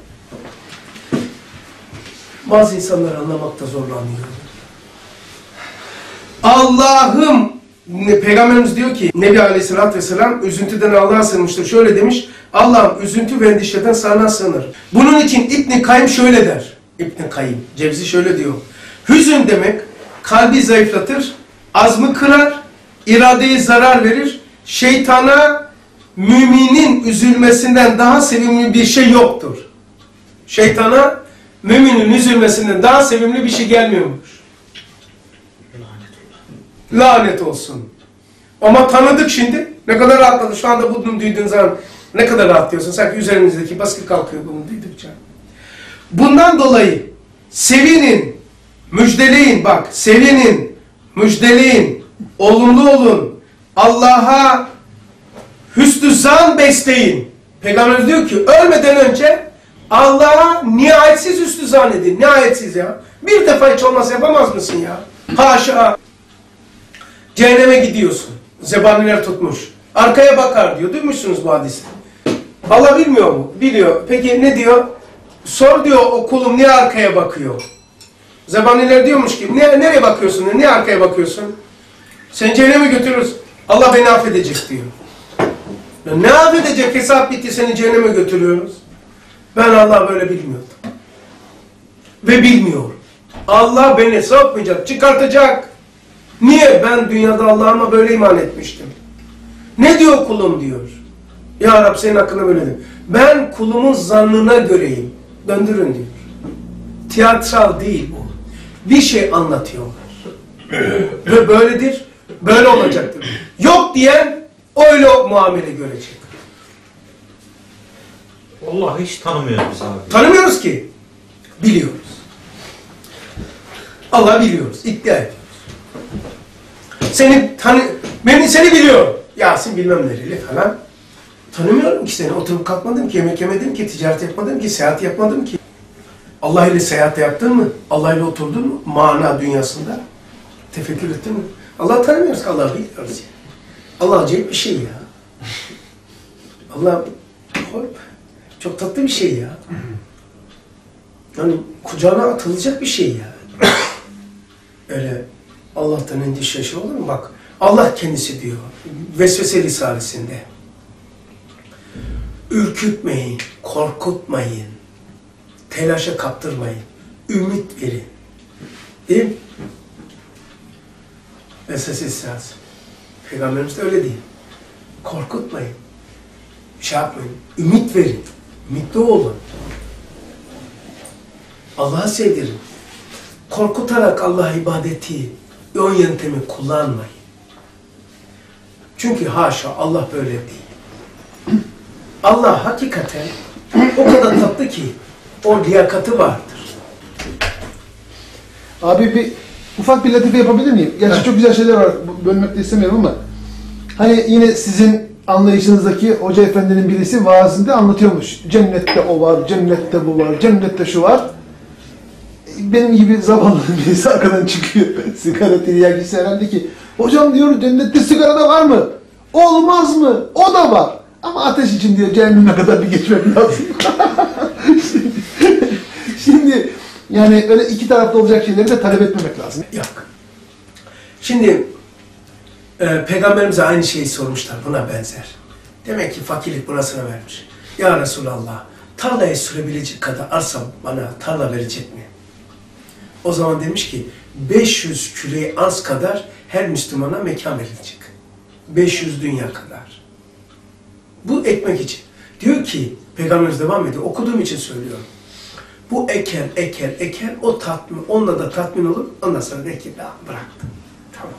Bazı insanlar anlamakta zorlanıyor. Allah'ım Peygamberimiz diyor ki Nebi Aleyhisselatü Vesselam üzüntüden Allah'a sığınmıştır. Şöyle demiş. Allah'ım üzüntü ve endişeden sana sığınır. Bunun için İbn-i Kayyım şöyle der. İbn-i Kayyım. Cevzi şöyle diyor. Hüzün demek kalbi zayıflatır, azmı kırar, iradeyi zarar verir. Şeytana müminin üzülmesinden daha sevimli bir şey yoktur. Şeytana müminin üzülmesinden daha sevimli bir şey gelmiyormuş. Lanet olsun. Ama tanıdık şimdi. Ne kadar rahatladı. Şu anda bunu duyduğun zaman ne kadar rahatlıyorsun. Sanki üzerimizdeki baskı kalkıyor bunu duydukça. Bundan dolayı sevinin, müjdeleyin bak. Sevinin, müjdeleyin, olumlu olun. Allah'a hüsnü zan besleyin. Peygamber diyor ki ölmeden önce Allah'a nihayetsiz hüsnü zan edin. Nihayetsiz ya. Bir defa hiç olmazsa yapamaz mısın ya? Haşa. Cehenneme gidiyorsun. Zebaniler tutmuş. Arkaya bakar diyor. Duymuşsunuz bu hadisi. Allah bilmiyor mu? Biliyor. Peki ne diyor? Sor diyor o kulum niye arkaya bakıyor? Zebaniler diyormuş ki nereye bakıyorsun? Niye arkaya bakıyorsun? Sen cehenneme götürürüz. Allah beni affedecek diyor. Ya ne affedecek? Hesap bitti seni cehenneme götürüyoruz. Ben Allah böyle bilmiyordum. Ve bilmiyor. Allah beni sokmayacak, çıkartacak. Niye? Ben dünyada Allah'ıma böyle iman etmiştim. Ne diyor kulum diyor. Ya Rab senin hakkında böyle diyor. Ben kulumun zannına göreyim. Döndürün diyor. Tiyatral değil bu. Bir şey anlatıyorlar. Ve böyledir, böyle olacaktır. Yok diyen öyle muamele görecek. Allah'ı hiç tanımıyoruz abi. Tanımıyoruz ki. Biliyoruz. Allah biliyoruz. İddia ediyoruz. Seni biliyor. Yasin bilmem nereli falan. Tanımıyorum ki seni. Oturup kalkmadım ki, yemek yemedim ki, ticaret yapmadım ki, seyahat yapmadım ki. Allah ile seyahat yaptın mı? Allah ile oturdun mu? Mana dünyasında. Tefekkür ettin mi? Allah tanımıyoruz ki. Allah biliyoruz ya. Allah acayip bir şey ya. Allah çok tatlı bir şey ya. Yani kucağına atılacak bir şey ya. Öyle Allah'tan endişe şey olur mu? Bak Allah kendisi diyor Vesvese Risalesi'nde. Ürkütmeyin, korkutmayın, telaşa kaptırmayın, ümit verin. Değil mi? Vesvese Risalesi. Peygamberimiz de öyle değil. Korkutmayın, şey yapmayın, ümit verin, ümitli olun. Allah'a sevdirin. Korkutarak Allah ibadeti o yöntemi kullanmayın. Çünkü haşa Allah böyle değil. Allah hakikaten o kadar tatlı ki o liyakati vardır. Abi bir ufak bir latife yapabilir miyim? Gerçi Evet. çok güzel şeyler var. Bölmek de istemiyorum ama. Hani yine sizin anlayışınızdaki hoca efendinin birisi vaazında anlatıyormuş. Cennette o var, cennette bu var, cennette şu var. Benim gibi zavallı birisi arkadan çıkıyor. Sigara tiryakisi herhalde ki. Hocam diyor cennette sigara da var mı? Olmaz mı? O da var. Ama ateş için diyor cehenneme kadar bir geçmek lazım. Şimdi yani öyle iki taraflı olacak şeyleri de talep etmemek lazım. Yok. Şimdi Peygamberimize aynı şeyi sormuşlar. Buna benzer. Demek ki fakirlik burasına vermiş. Ya Resulallah, tarlaya sürebilecek kadar arsa bana tarla verecek mi? O zaman demiş ki 500 küre arz kadar her Müslümana mekan verilecek. 500 dünya kadar. Bu ekmek için. Diyor ki, Peygamberimiz devam ediyor. Okuduğum için söylüyorum. Bu eker, o tatmin, onunla da tatmin olur. Ondan sonra de ki, bıraktım. Tamam.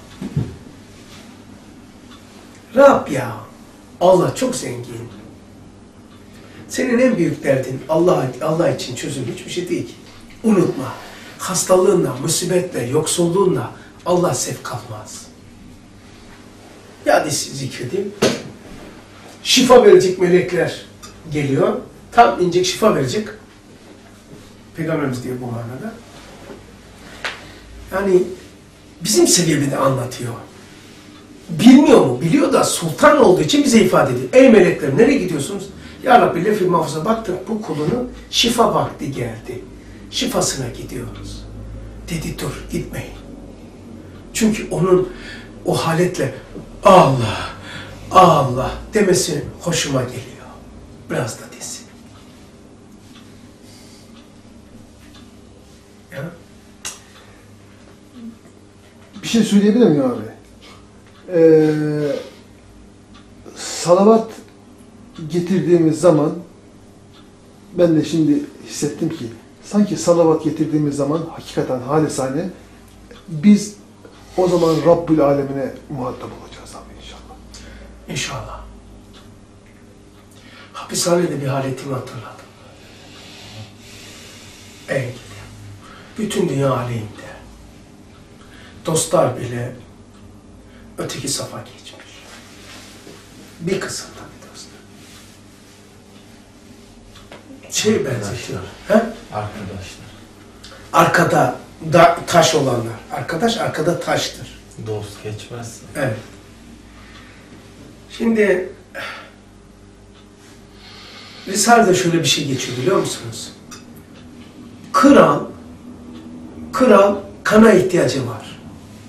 Rab ya, Allah çok zengin. Senin en büyük derdin Allah için çözüm hiçbir şey değil ki. Unutma, hastalığınla, musibetle, yoksulluğunla Allah sevk kalmaz. Ya hadisi zikredeyim. Şifa verecek melekler geliyor. Tam inecek şifa verecek. Peygamberimiz diyor bu manada. Yani bizim seviyemizi anlatıyor. Bilmiyor mu? Biliyor da sultan olduğu için bize ifade ediyor. Ey melekler nereye gidiyorsunuz? Ya Rabbi lef-i mahfuza baktık bu kulunun şifa vakti geldi. Şifasına gidiyoruz. Dedi dur gitmeyin. Çünkü onun o haletle Allah, Allah demesi hoşuma geliyor. Biraz da desin. Ya. Bir şey söyleyebilir miyim abi? Salavat getirdiğimiz zaman ben de şimdi hissettim ki sanki salavat getirdiğimiz zaman hakikaten halisane biz o zaman Rabbül Alemine muhatap olacağız abi inşallah. İnşallah. Hapishanede bir haletimi hatırladım. Ey bütün dünya aleyhinde. Dostlar bile öteki safa geçmiş. Bir kısım tabii dostlar. Şey benzetiyor. He? Arkadaşlar. Arkada da taş olanlar. Arkadaş arkada taştır. Dost geçmez. Evet. Şimdi Risale'de şöyle bir şey geçiyor biliyor musunuz? Kral kana ihtiyacı var.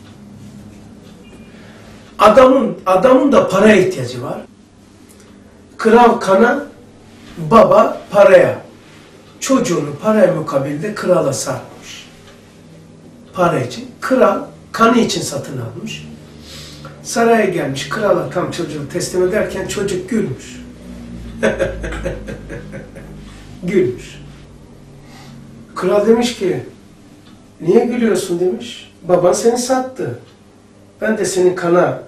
Adamın da paraya ihtiyacı var. Kral kana, baba paraya. Çocuğunu paraya mukabilde krala satmış. Para için. Kral kanı için satın almış. Saraya gelmiş. Krala tam çocuğu teslim ederken çocuk gülmüş. Gülmüş. Kral demiş ki niye gülüyorsun demiş. Baban seni sattı. Ben de senin kana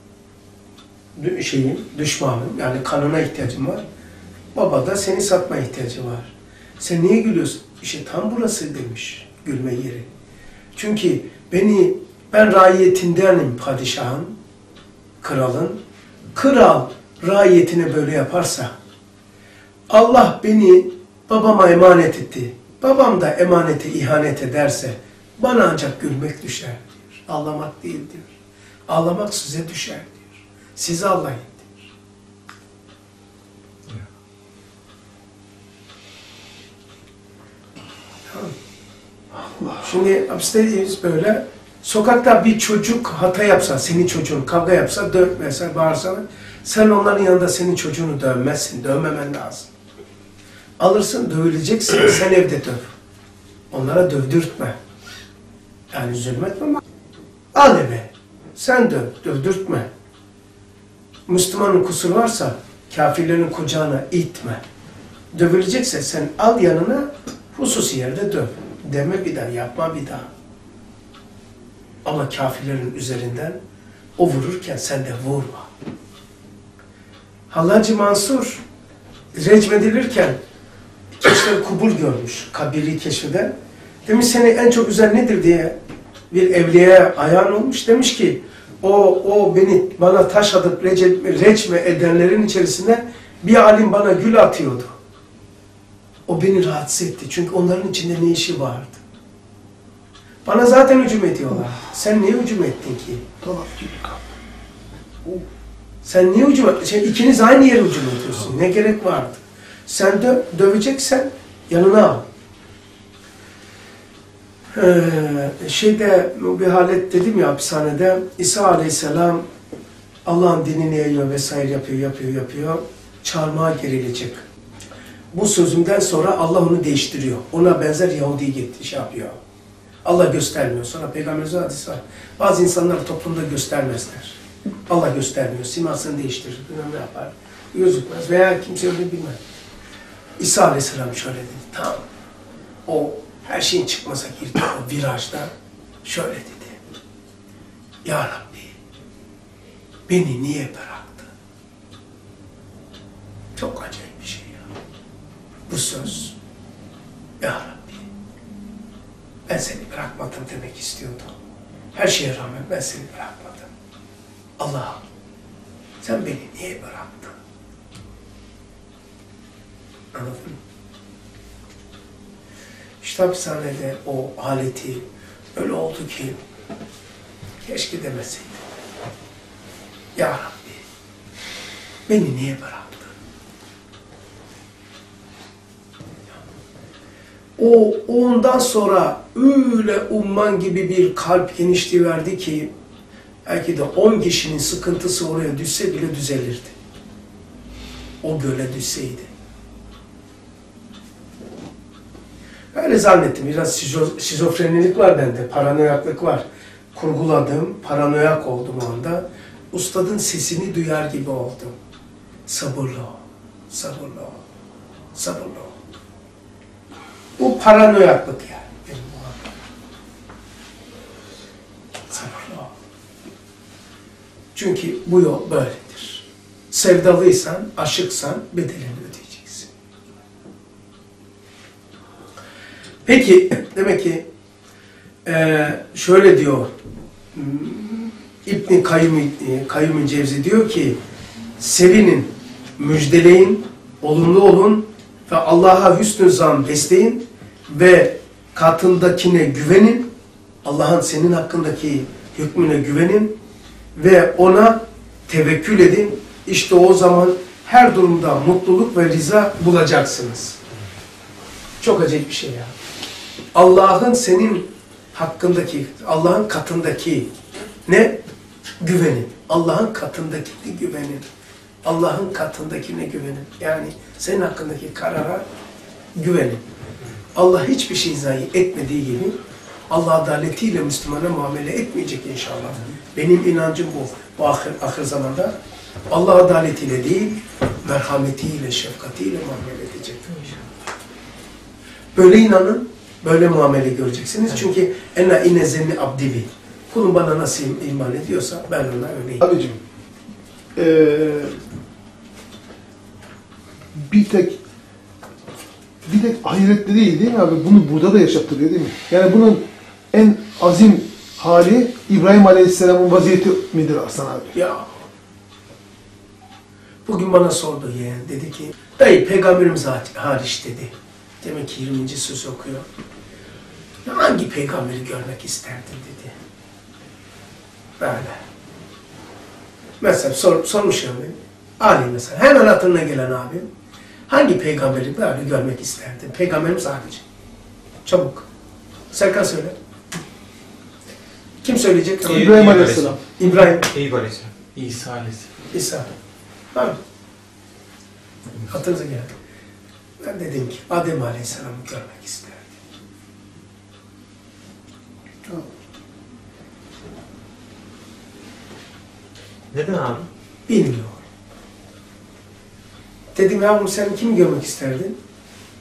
düşmanım. Yani kanına ihtiyacım var. Baba da seni satma ihtiyacı var. Sen niye gülüyorsun? İşte tam burası demiş gülme yeri. Çünkü ben raiyetindenim padişahın, kralın. Kral raiyetine böyle yaparsa Allah beni babama emanet etti. Babam da emanete ihanet ederse bana ancak gülmek düşer diyor. Ağlamak değil diyor. Ağlamak size düşer diyor. Sizi ağlayın diyor. Tamam. Şimdi hapisteyiz böyle. Sokakta bir çocuk hata yapsa, senin çocuğun kavga yapsa, dövmese, bağırsa, sen onların yanında senin çocuğunu dövmezsin, dövmemen lazım. Alırsın, dövüleceksin, sen evde döv. Onlara dövdürtme. Yani zulmetme ama al eve, sen döv, dövdürtme. Müslümanın kusuru varsa kafirlerin kucağına itme. Dövülecekse sen al yanına, hususi yerde döv. Deme bir daha, yapma bir daha. Ama kafirlerin üzerinden o vururken sen de vurma. Hallacı Mansur recmedilirken keşfe kubur görmüş, kabiri keşfeden. Demiş seni en çok üzen nedir diye bir evliyaya ayağın olmuş. Demiş ki o bana taş atıp reçme edenlerin içerisinde bir alim bana gül atıyordu. O beni rahatsız etti. Çünkü onların içinde ne işi vardı? Bana zaten hücum ediyorlar. Sen niye hücum ettin ki? Tamam. Sen niye hücum ettin? Sen ikiniz aynı yere hücum ediyorsun. Ne gerek vardı? Sen döveceksen yanına al. Bir halet dedim ya hapishanede, İsa Aleyhisselam Allah'ın dinini yayıyor vesaire yapıyor. Çarmıha gerilecek. Bu sözümden sonra Allah onu değiştiriyor. Ona benzer Yahudi yapıyor. Allah göstermiyor. Sonra Peygamberimiz hadisi var. Bazı insanlar toplumda göstermezler. Allah göstermiyor. Simasını değiştirir. Bilmem ne yapar. Gözükmez veya kimse öyle bilmez. İsa Aleyhisselam şöyle dedi. Tamam. O her şeyin çıkmasa girdi o virajda. Şöyle dedi. Ya Rabbi beni niye bıraktı? Çok acayip bir şey ya. Bu söz. Ya Rabbi ben seni bırakmadım demek istiyordu. Her şeye rağmen ben seni bırakmadım. Allah'ım sen beni niye bıraktın? Anladın mı? İşte hapishanede o aleti öyle oldu ki keşke demeseydi. Ya Rabbi beni niye bıraktın? Ondan sonra öyle umman gibi bir kalp genişliği verdi ki belki de 10 kişinin sıkıntısı oraya düşse bile düzelirdi. O göle düşseydi. Öyle zannettim. Biraz şizofrenilik var bende. Paranoyaklık var. Kurguladım. Paranoyak oldum o anda. Ustadın sesini duyar gibi oldum. Sabırlı ol. Sabırlı ol. Sabırlı ol. Bu paranoyaklık yani. Benim bu anda. Sabırlı ol. Çünkü bu yol böyledir. Sevdalıysan, aşıksan bedelini ödeyeceksin. Peki, demek ki şöyle diyor İbn-i Kayyum-i Cevzi diyor ki sevinin, müjdeleyin, olumlu olun ve Allah'a hüsnü zan besleyin ve katındakine güvenin, Allah'ın senin hakkındaki hükmüne güvenin ve ona tevekkül edin. İşte o zaman her durumda mutluluk ve rıza bulacaksınız. Çok acayip bir şey ya. Allah'ın senin hakkındaki, Allah'ın katındaki ne? Güvenin. Allah'ın katındakine güvenin. Allah'ın katındakine güvenin. Yani senin hakkındaki karara güvenin. Allah hiçbir şey zayi etmediği gibi Allah adaletiyle Müslümana muamele etmeyecek inşallah. Benim inancım bu. Bu ahir zamanda Allah adaletiyle değil, merhametiyle, şefkatiyle muamele edecek. Böyle inanın, böyle muamele göreceksiniz. Çünkü enna inne zenni abdibi. Kulum bana nasıl iman ediyorsa ben ona öyleyim. Abicim, bir tek ahirette değil mi abi? Bunu burada da yaşattırıyor değil mi? Yani bunun en azim hali İbrahim Aleyhisselam'ın vaziyeti midir Hasan abi? Ya. Bugün bana sordu yeğen. Dedi ki, dayı peygamberimiz hariç dedi. Demek ki 20. söz okuyor. Hangi peygamberi görmek isterdin dedi. Böyle. Mesela sormuş yani. Ali mesela. Hemen hatırına gelen abi. Hangi peygamberi böyle görmek isterdin? Peygamberimiz hariç. Çabuk. Serkan söyle. Kim söyleyecek? İbrahim Aleyhisselam. İbrahim. Eyüp Aleyhisselam. İsa Aleyhisselam. İsa. Tamam. Hatırınıza geldi. Ben dedim ki Adem Aleyhisselam'ı görmek isterdim. Tamam. Neden abi? Bilmiyorum. Dedim yavrum sen kimi görmek isterdin?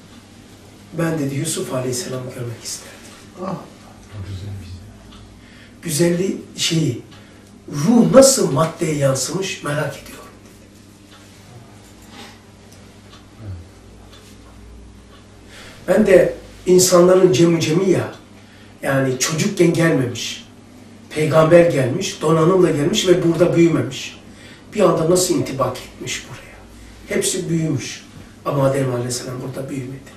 Ben dedi Yusuf Aleyhisselam'ı görmek isterdim. Ah. güzelliği şeyi, ruh nasıl maddeye yansımış merak ediyorum. Ben de insanların cemi ya, yani çocukken gelmemiş, peygamber gelmiş, donanımla gelmiş ve burada büyümemiş. Bir anda nasıl intibak etmiş buraya. Hepsi büyümüş. Ama Adem Aleyhisselam burada büyümedi.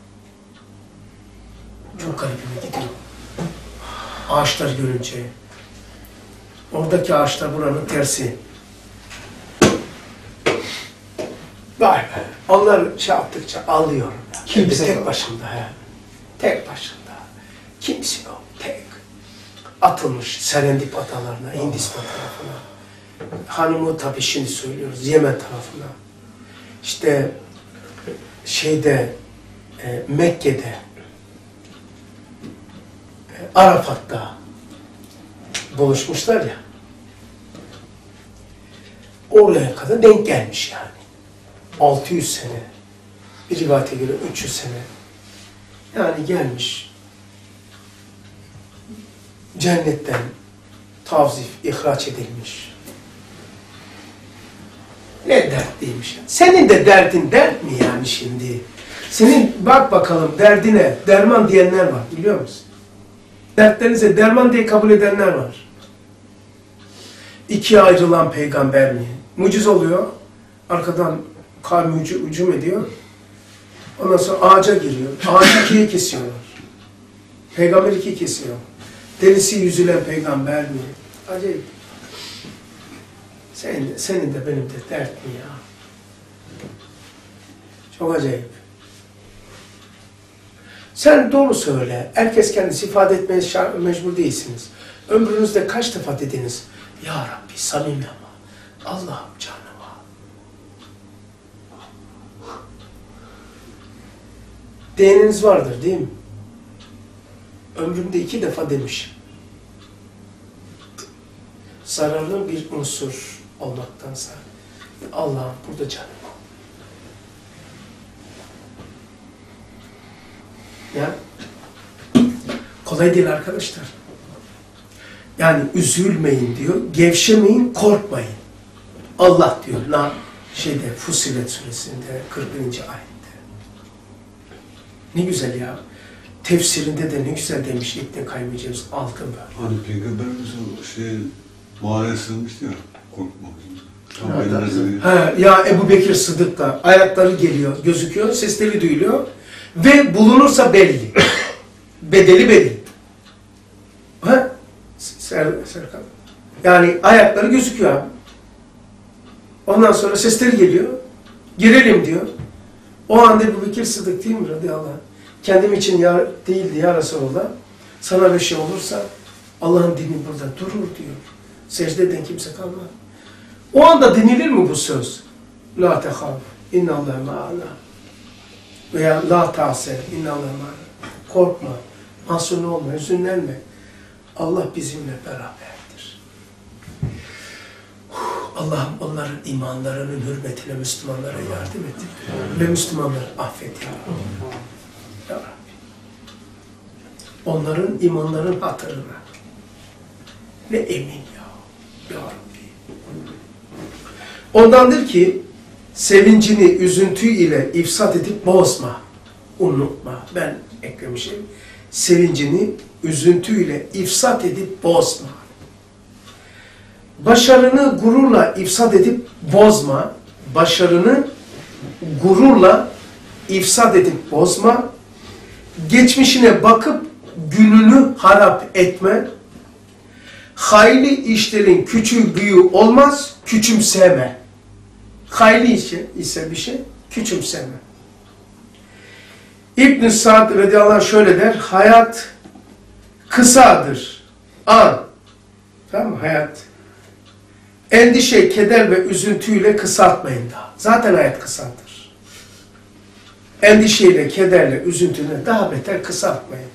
Çok garibime gidiyor. Ağaçlar görünce, oradaki ağaçlar buranın tersi. Vay be, onlar şey yaptıkça ağlıyorum. Kimse tek yok. başımda he. Tek başımda. Kimse yok, tek. Atılmış Serendip adalarına, Hindistan tarafına. Hanımı tabii şimdi söylüyoruz, Yemen tarafına. İşte şeyde, Mekke'de, Arafat'ta buluşmuşlar ya. Oraya kadar denk gelmiş yani. 600 sene. Bir rivayete göre 300 sene. Yani gelmiş. Cennetten tavzif, ihraç edilmiş. Ne dertliymiş. Senin de derdin dert mi yani şimdi? Senin bak bakalım derdine derman diyenler var biliyor musun? Dertlerinize derman diye kabul edenler var. İkiye ayrılan peygamber mi? Mucize oluyor. Arkadan kavmi hücum ediyor. Ondan sonra ağaca giriyor. Ağacı ikiye kesiyorlar. Peygamber ikiye kesiyor. Derisi yüzülen peygamber mi? Acayip. Senin de benim de dert mi ya? Çok acayip. Sen doğru söyle. Herkes kendisi ifade etmeye mecbur değilsiniz. Ömrünüzde kaç defa dediniz? Ya Rabbi samimi ama. Allah'ım canıma. Değeriniz vardır değil mi? Ömrümde 2 defa demişim. Zararlı bir unsur olmaktansa Allah'ım burada canım. Ya kolay değil arkadaşlar. Yani üzülmeyin diyor, gevşemeyin, korkmayın. Allah diyor Fussilet suresinde 40. ayette. Ne güzel ya. Tefsirinde de ne güzel demiş İbn-i Kayyim Cevzi, altın böyle. Hani Peygamberimiz mağaraya sığınmıştı ya, korkmamak için. Ya Ebu Bekir Sıddık da ayakları geliyor, gözüküyor, sesleri duyuluyor ve bulunursa belli. Bedeli belli. Ha? Serkan. Yani ayakları gözüküyor abi. Ondan sonra sesleri geliyor. Girelim diyor. O anda Ebu Bekir Sıddık değil mi radıyallahu anh? Kendim için ya, değildi ya Resulallah. Sana bir şey olursa Allah'ın dini burada durur diyor. Secde eden kimse kalmaz. O anda denilir mi bu söz? La tehaf, innallâhe ma'ana. Veya la ta'se, innallâhe ma'ana. Korkma, mahzun olma, hüzünlenme. Allah bizimle beraberdir. Allah'ım onların imanlarının hürmetine Müslümanlara yardım et. Ve Müslümanları affet ya Rabbi. Ya Rabbi. Onların imanların hatırına. Ne emin ya. Ya Rabbi. Ondandır ki sevincini üzüntü ile ifsad edip bozma. Unutma. Ben eklemişim. Sevincini üzüntüyle ifsad edip bozma. Başarını gururla ifsad edip bozma. Başarını gururla ifsad edip bozma. Geçmişine bakıp gününü harap etme. Hayli işlerin küçüğü büyüğü olmaz, küçümseme. Hayli ise bir şey, küçümseme. İbn-i Sa'd radıyallahu anh şöyle der, hayat kısadır. An. Tamam mı? Hayat. Endişe, keder ve üzüntüyle kısaltmayın daha. Zaten hayat kısadır. Endişeyle, kederle, üzüntüyle daha beter kısaltmayın.